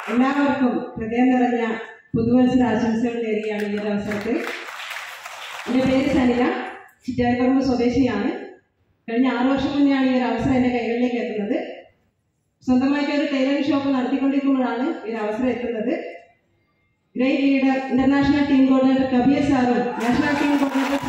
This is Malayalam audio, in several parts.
എല്ലാവർക്കും ഹൃദയം നിറഞ്ഞ പുതുവത്സര ആശംസകൾ നേരുകയാണ് ഈ ഒരു അവസരത്തിൽ. എൻ്റെ പേര് സനില, ചിറ്റാരിപ്പറമ്പ് സ്വദേശിയാണ്. കഴിഞ്ഞ 6 വർഷം മുന്നെയാണ് ഈ ഒരു അവസരം എൻ്റെ കൈകളിലേക്ക് എത്തുന്നത്. സ്വന്തമായിട്ട് ഒരു ടൈലറിംഗ് ഷോപ്പ് നടത്തിക്കൊണ്ടിരിക്കുമ്പോഴാണ് ഈ ഒരു അവസരം എത്തുന്നത്. Great leader international team coordinator Kabir സാറും നാഷണൽ ടീം കോർഡിനേറ്റർ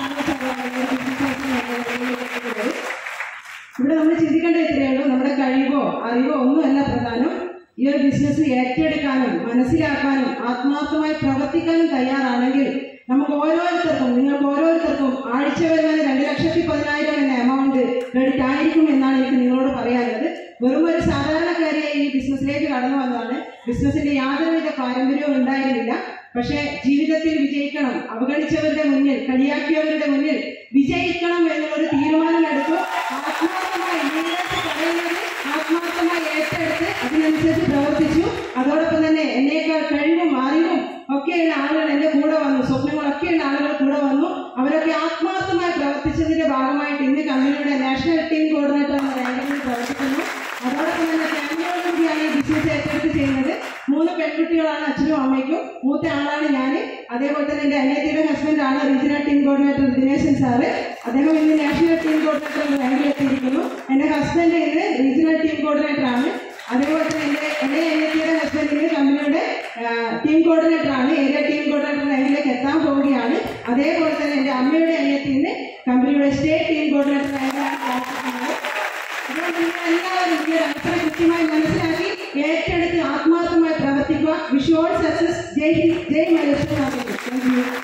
ഇവിടെ നമ്മൾ ചിന്തിക്കേണ്ട ഇത്രയുള്ളൂ. നമ്മുടെ കഴിവോ അറിവോ ഒന്നുമല്ല പ്രധാനം. ഈ ഒരു ബിസിനസ് ഏറ്റെടുക്കാനും മനസ്സിലാക്കാനും ആത്മാർത്ഥമായി പ്രവർത്തിക്കാനും തയ്യാറാണെങ്കിൽ നമുക്ക് ഓരോരുത്തർക്കും, നിങ്ങൾക്ക് ഓരോരുത്തർക്കും ആഴ്ച വരുമാനം 2,10,000 എന്ന എമൗണ്ട് ക്രെഡിറ്റ് ആയിരിക്കും എന്നാണ് എനിക്ക് നിങ്ങളോട് പറയാനുള്ളത്. വെറും ഒരു സാധാരണക്കാരിയായി ഈ ബിസിനസ്സിലേക്ക് കടന്നു വന്നതാണ്. ബിസിനസിന്റെ യാതൊരുവിധ പാരമ്പര്യവും ഉണ്ടായിരുന്നില്ല. പക്ഷെ ജീവിതത്തിൽ വിജയിക്കണം, അവഗണിച്ചവരുടെ മുന്നിൽ, കളിയാക്കിയവരുടെ മുന്നിൽ വിജയിക്കണം എന്നുള്ളൊരു തീരുമാനമെടുത്തു. ആത്മാർത്ഥമായി പറയുന്നത് ആത്മാർത്ഥമായി ഏറ്റെടുത്ത് അതിനനുസരിച്ച് പ്രവർത്തിച്ചു. അതോടൊപ്പം തന്നെ എന്നേക്കാൾ കഴിവും അറിവും ഒക്കെയുള്ള ആളുകൾ എൻ്റെ കൂടെ വന്നു, സ്വപ്നങ്ങളൊക്കെയുള്ള ആളുകൾ കൂടെ വന്നു. അവരൊക്കെ ആത്മാർത്ഥമായി പ്രവർത്തിച്ചതിന്റെ ഭാഗമായിട്ട് ഇന്ന് കമ്പനിയുടെ നാഷണൽ ടീം കോർഡിനേറ്റർ എന്ന റാങ്കിൽ പ്രവർത്തിക്കുന്നു. അതോടൊപ്പം തന്നെ ഫാമിലിയോടുകൂടിയാണ് ഈ ബിസിനസ് ഏറ്റെടുത്ത് ചെയ്യുന്നത്. 3 പെൺകുട്ടികളാണ് അച്ഛനും അമ്മയ്ക്കും. മൂത്ത ആളാണ് ഞാൻ. അതേപോലെ തന്നെ എൻ്റെ അനിയത്തിയുടെ ഹസ്ബൻഡ് ആണ് regional team coordinator Dineshan sir. അദ്ദേഹം ഇന്ന് നാഷണൽ ടീം കോർഡിനേറ്റർ എന്ന റാങ്കിൽ എത്തിയിരിക്കുന്നു. എൻ്റെ ഹസ്ബൻഡ് ഇന്ന് റീജിയണൽ ടീം കോർഡിനേറ്റർ ആണ്. അതേപോലെ തന്നെ എൻ്റെ അനിയത്തിയുടെ ഹസ്ബൻഡ് ഇന്ന് കമ്പനിയുടെ ടീം കോർഡിനേറ്റർ ആണ്. ഏരിയ ടീം കോർഡിനേറ്റർ റാങ്കിലേക്ക് എത്താൻ പോവുകയാണ്. അതേപോലെ തന്നെ എൻ്റെ അമ്മയുടെ അനിയത്തി ഇന്ന് കമ്പനിയുടെ സ്റ്റേറ്റ് ടീം കോർഡിനേറ്റർ റാങ്കിലാണ് പ്രവർത്തിക്കുന്നത്. അതുകൊണ്ട് നിങ്ങൾ എല്ലാവരും ഈ ഒരു അവസരം കൃത്യമായി മനസ്സിലാക്കി ഏറ്റെടുത്ത് ആത്മാർത്ഥമായി പ്രവർത്തിക്കുക. Wish you all success. ജയ് ഹിന്ദ്, ജയ് മലേഷ്യ. Thank U.